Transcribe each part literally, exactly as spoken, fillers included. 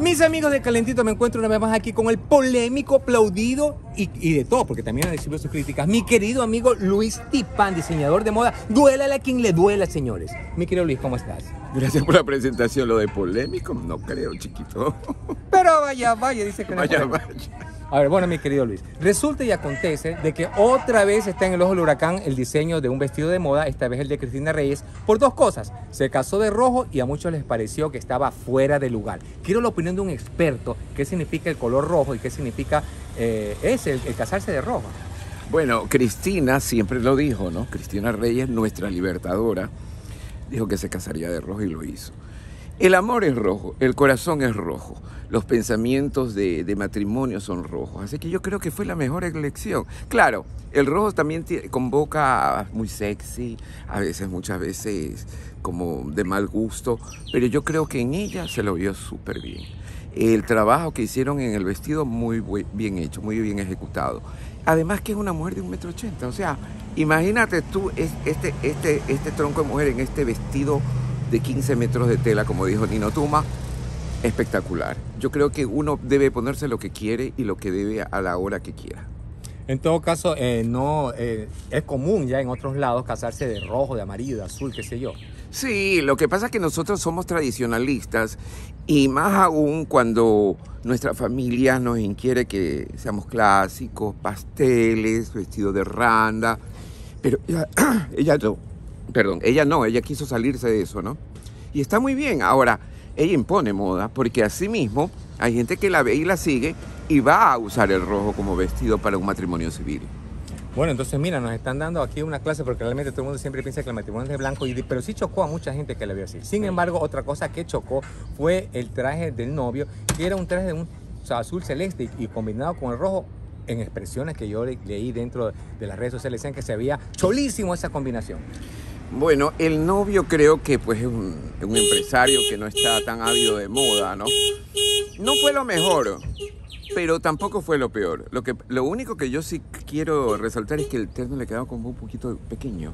Mis amigos de Calentito, me encuentro una vez más aquí con el polémico, aplaudido y, y de todo, porque también ha recibido sus críticas, mi querido amigo Luis Tipán, diseñador de moda. Duélale a quien le duela, señores. Mi querido Luis, ¿cómo estás? Gracias por la presentación. Lo de polémico, no creo, chiquito. Pero vaya, vaya, dice que no. Vaya, es vaya. A ver, bueno, mi querido Luis, resulta y acontece de que otra vez está en el ojo del huracán el diseño de un vestido de moda, esta vez el de Cristina Reyes, por dos cosas. Se casó de rojo y a muchos les pareció que estaba fuera de lugar. Quiero la opinión de un experto, qué significa el color rojo y qué significa eh, ese, el, el casarse de rojo. Bueno, Cristina siempre lo dijo, ¿no? Cristina Reyes, nuestra libertadora, dijo que se casaría de rojo y lo hizo. El amor es rojo, el corazón es rojo, los pensamientos de, de matrimonio son rojos, así que yo creo que fue la mejor elección. Claro, el rojo también convoca muy sexy, a veces, muchas veces como de mal gusto, pero yo creo que en ella se lo vio súper bien. El trabajo que hicieron en el vestido muy bien hecho, muy bien ejecutado. Además que es una mujer de un metro ochenta, o sea, imagínate tú este, este, este tronco de mujer en este vestido de quince metros de tela, como dijo Nino Tuma, espectacular. Yo creo que uno debe ponerse lo que quiere y lo que debe a la hora que quiera. En todo caso, eh, no eh, es común ya en otros lados casarse de rojo, de amarillo, de azul, qué sé yo. Sí, lo que pasa es que nosotros somos tradicionalistas y más aún cuando nuestra familia nos inquiere que seamos clásicos, pasteles, vestido de randa, pero ella, ella no. Perdón, ella no, ella quiso salirse de eso, ¿no? Y está muy bien. Ahora, ella impone moda, porque así mismo hay gente que la ve y la sigue y va a usar el rojo como vestido para un matrimonio civil. Bueno, entonces mira, nos están dando aquí una clase porque realmente todo el mundo siempre piensa que el matrimonio es de blanco, y, pero sí chocó a mucha gente que la vio así. Sin embargo, otra cosa que chocó fue el traje del novio, que era un traje de un o sea, azul celeste y, y combinado con el rojo. En expresiones que yo le, leí dentro de las redes sociales decían que se veía cholísimo esa combinación. Bueno, el novio creo que pues es un, un empresario que no está tan ávido de moda, ¿no? No fue lo mejor, pero tampoco fue lo peor. Lo, que, lo único que yo sí quiero resaltar es que el terno le quedaba como un poquito pequeño.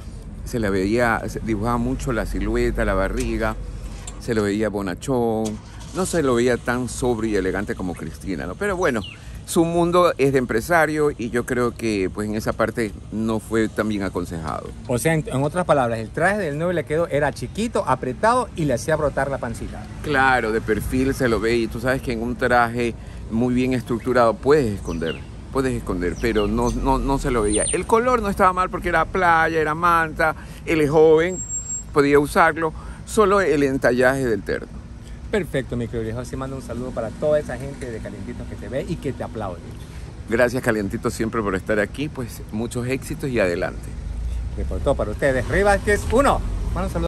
Se le veía, se dibujaba mucho la silueta, la barriga, se lo veía bonachón, no se lo veía tan sobrio y elegante como Cristina, ¿no? Pero bueno, su mundo es de empresario y yo creo que pues en esa parte no fue tan bien aconsejado. O sea, en, en otras palabras, el traje del novio le quedó, era chiquito, apretado y le hacía brotar la pancita. Claro, de perfil se lo ve y tú sabes que en un traje muy bien estructurado puedes esconder, puedes esconder, pero no, no, no se lo veía. El color no estaba mal porque era playa, era manta, él es joven, podía usarlo, solo el entallaje del terno. Perfecto, mi querido. Así mando un saludo para toda esa gente de Calientitos que te ve y que te aplaude. Gracias, Calientito, siempre por estar aquí. Pues muchos éxitos y adelante. Reportó para ustedes Rey Vázquez uno. Mando un saludo.